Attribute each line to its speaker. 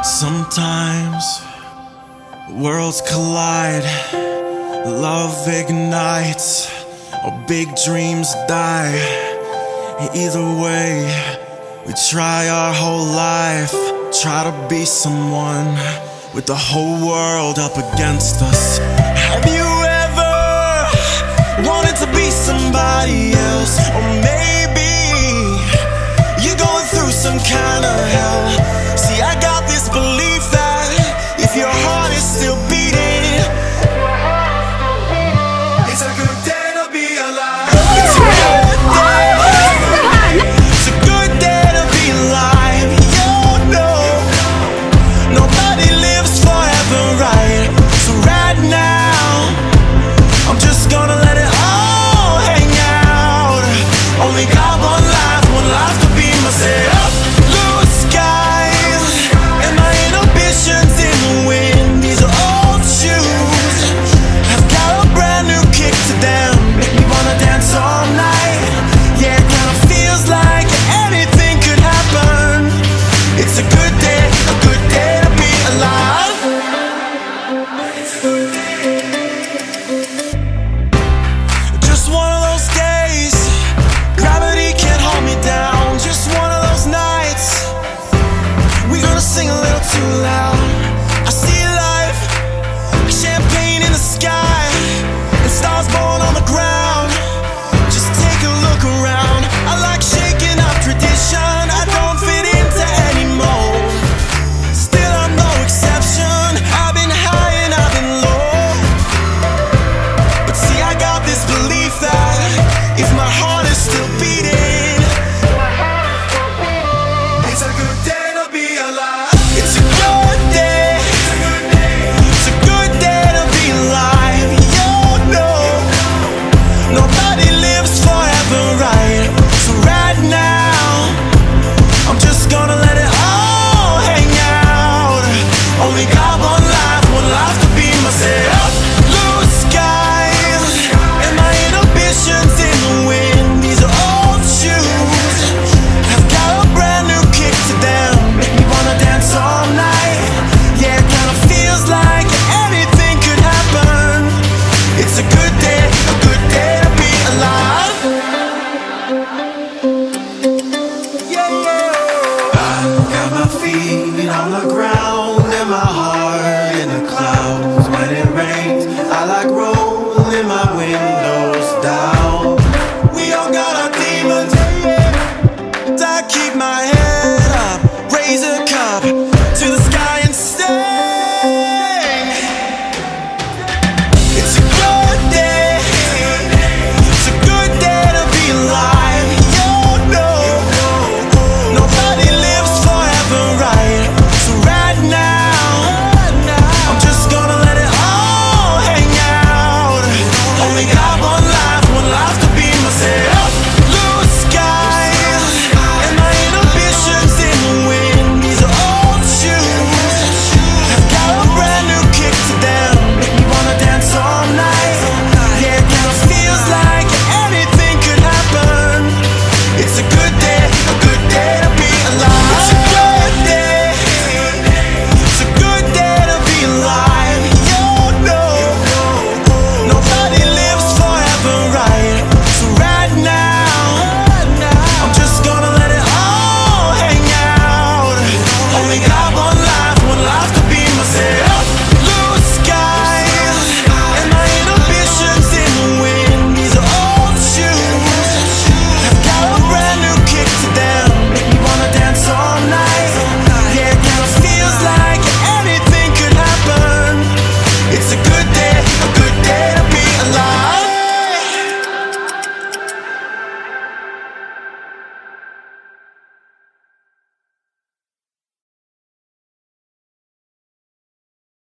Speaker 1: Sometimes worlds collide, love ignites, or big dreams die. Either way, we try our whole life, try to be someone with the whole world up against us. Have you ever wanted to be somebody else? Or maybe you're going through some kind of hell. See, I got this belief that if your heart is still beating, it's a good day to be alive. It's a good day. It's a good day to be alive. You know, nobody lives forever, right? So right now, I'm just gonna let it all hang out. Only got one life to be myself. Blue skies and my inhibitions in the wind. These are old shoes, I've got a brand new kick to them. Make me wanna dance all night. Yeah, it kinda feels like anything could happen. It's a good day to be alive. Just one of those days, gravity can't hold me down. Just one of those nights, we gonna sing a little too loud. I see life, champagne in the sky, and stars born on the ground. Just take a look around. I like shaking up tradition. I don't fit into any mold. Still I'm no exception. I've been high and I've been low. But see, I got this belief that if my heart is still beating, it's a good day to be alive. It's a good day. It's a good day to be alive. You know, nobody lives forever, right? So right now, I'm just gonna let it all hang out. Only got one life to be myself. Blue skies and my inhibitions in the wind. These are old shoes, I've got a brand new kick to them. Make me wanna dance all night. Yeah, it kinda feels like anything could happen. It's a good day to be alive. Yeah, I got my feet on the ground.